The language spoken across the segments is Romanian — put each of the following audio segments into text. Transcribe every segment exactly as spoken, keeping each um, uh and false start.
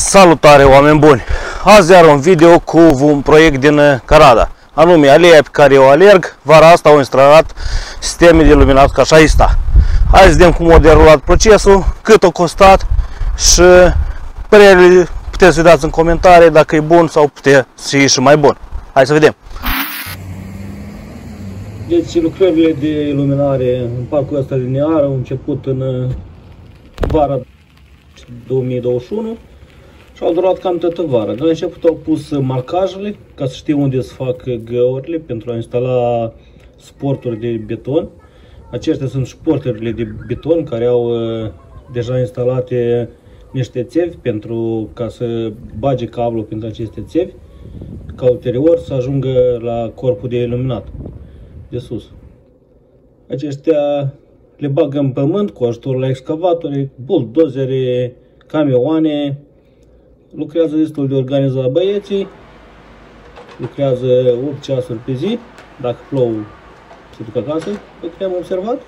Salutare, oameni buni! Azi iar un video cu un proiect din Carada, anume aleea pe care eu alerg. Vara asta au instalat sisteme de iluminat ca așa asta. Hai să vedem cum a derulat procesul, cât a costat și părerile puteți să dați în comentarii dacă e bun sau puteți să fie și mai bun. Hai să vedem! Deci lucrările de iluminare în parcul ăsta linear au început în vara două mii douăzeci și unu și au durat cam toată vara. De la început au pus marcajele ca să știe unde să fac găurile pentru a instala sporturi de beton. Aceștia sunt sporturile de beton care au uh, deja instalate niște țevi pentru ca să bage cablul pentru aceste țevi, ca ulterior să ajungă la corpul de iluminat de sus. Aceștia le bagă în pământ cu ajutorul la excavatori, buldozere, camioane. Lucrează destul de organizat băieții, lucrează opt ceasuri pe zi. Dacă plouă, se duc acasă, pe am observat.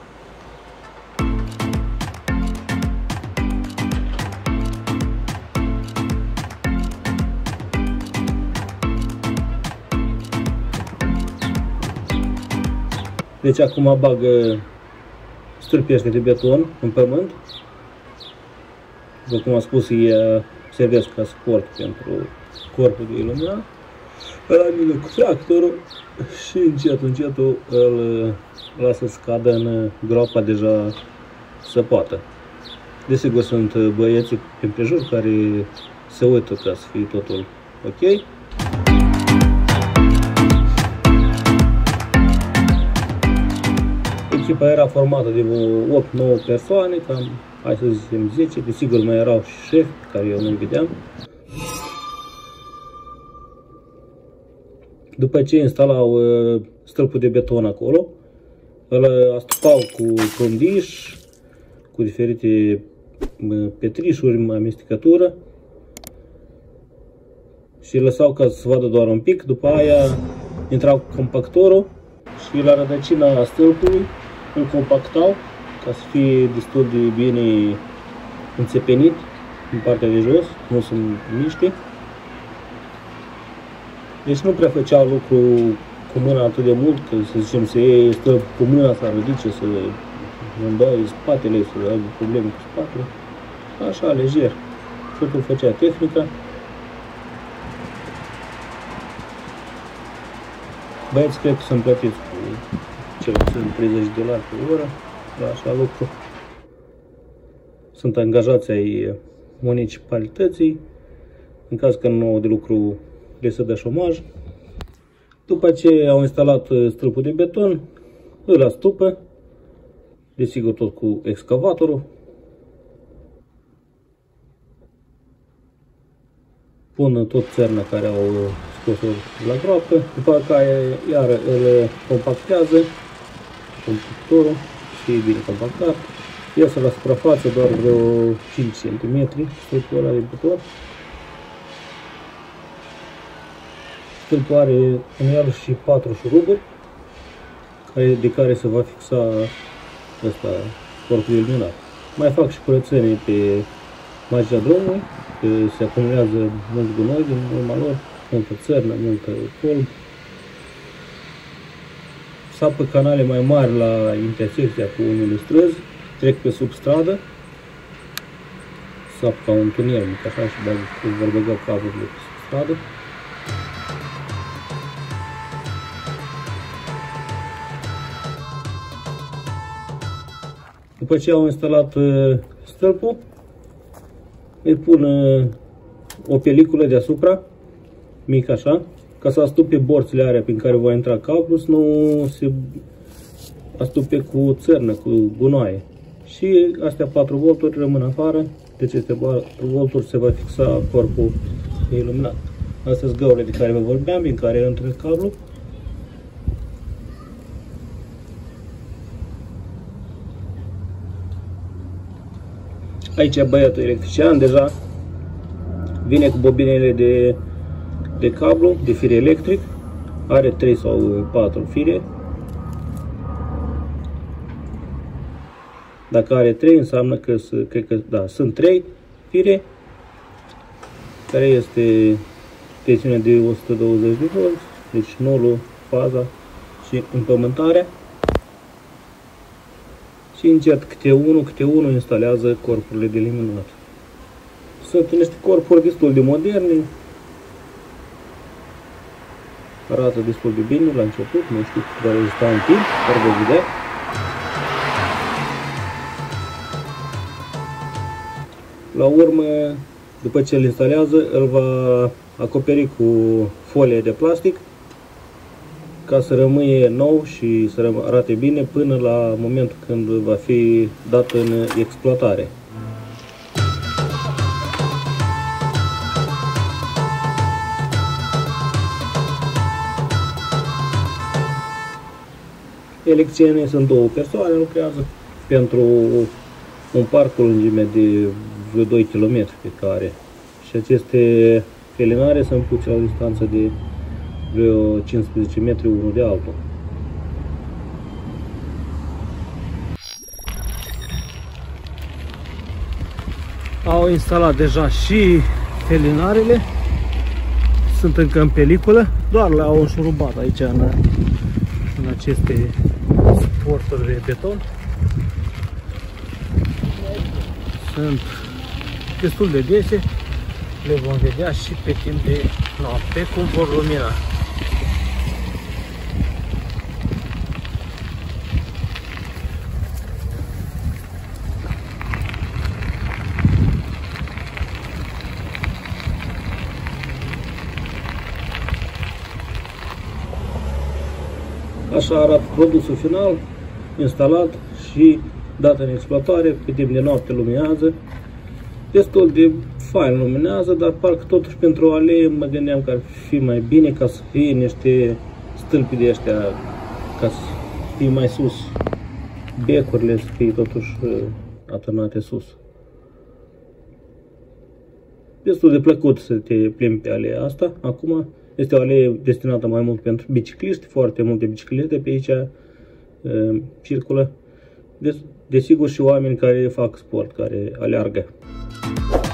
Deci acum bagă stâlpii ăștia de beton în pământ. După cum am spus, ei servesc ca suport pentru corpul de iluminat. Îl alină cu tractorul și încet, încet îl lasă să cadă în groapa deja săpată. Desigur sunt băieții pe împrejur care se uită ca să fie totul ok. Echipa era formată de opt nouă persoane, cam, hai să zicem zece, desigur mai erau și șefi pe care eu nu-i vedeam. După ce instalau uh, stâlpul de beton acolo, îl astupau cu fundiș, cu diferite uh, petrișuri, amestecătură și lăsau ca să se vadă doar un pic. După aia intrau cu compactorul și la rădăcina stâlpului îl compactau ca să fie destul de bine înțepenit în partea de jos, nu sunt miște. Deci nu prea făceau lucru cu mâna atât de mult, că să zicem să iei stâlp cu mâna, să ridice, să îndoi spatele, să aibă probleme cu spatele. Așa, lejer. Totul făcea tehnica. Băieți, cred că sunt plătiți cu cel puțin treizeci de dolari pe oră la așa lucru. Sunt angajați ai municipalității, în caz că nu au de lucru le se dă șomaj. După ce au instalat stâlpul de beton, îl astupă, desigur tot cu excavatorul. Pun tot țărna care au scos-o la groapă, după care iar îl compactează compactorul, și e bine compactat. Iasă la suprafață doar vreo cinci centimetri stâlpul ăla de beton. Stâlpul are în el și patru șuruburi de care se va fixa ăsta, corpul iluminat. Mai fac și curățenie pe marginea drumului, că se acumulează mult gunoi din urma lor, multă țărnă, multă polb. Sapă canale mai mari la intersecția cu unele străzi, trec pe sub stradă, sapă ca un tunel, așa, și vor băga cablurile pe sub stradă. După ce au instalat stâlpul, îi pun o peliculă deasupra, mică așa, ca să astupe borțile alea prin care va intra cablul, să nu se astupe cu țărnă, cu gunoaie. Și astea patru volturi rămân afară, deci aceste patru volturi se va fixa corpul iluminat. Astea sunt găurile de care vă vorbeam, prin care intră cablul. Aici băiatul electrician deja vine cu bobinele de, de cablu, de fir electric. Are trei sau patru fire. Dacă are trei, înseamnă că, cred că da, sunt trei fire. care este tensiune de o sută douăzeci de volți, deci nulul, faza și împământarea. Și încet, câte unul, câte unul instalează corpurile de luminat. Sunt niște corpuri destul de moderne, arată destul de bine la început, nu știu cât va rezista în timp, dar vă vedea. La urmă, după ce îl instalează, îl va acoperi cu folie de plastic ca să rămâie nou și să arate bine până la momentul când va fi dat în exploatare. Elecțienii sunt două persoane, lucrează pentru un parc cu lungime de vreo doi kilometri pe care. Și aceste felinare sunt puse la o distanță de vreo cincisprezece metri unul de altul. Au instalat deja și felinarele, sunt încă în peliculă, doar le-au înșurubat aici în, în aceste suporturi de beton. Sunt destul de dese, le vom vedea și pe timp de noapte cum vor lumina. Așa arată produsul final, instalat și dat în exploatare, pe timp de noapte luminează. Destul de fain luminează, dar parcă totuși pentru o alee mă gândeam că ar fi mai bine ca să fie niște stâlpi de ăștia, ca să fie mai sus, becurile să fie totuși atârnate sus. Destul de plăcut să te plimbi pe aleea asta. Acum este o alee destinată mai mult pentru bicicliști, foarte multe biciclete pe aici uh, circulă. Desigur și oameni care fac sport, care aleargă.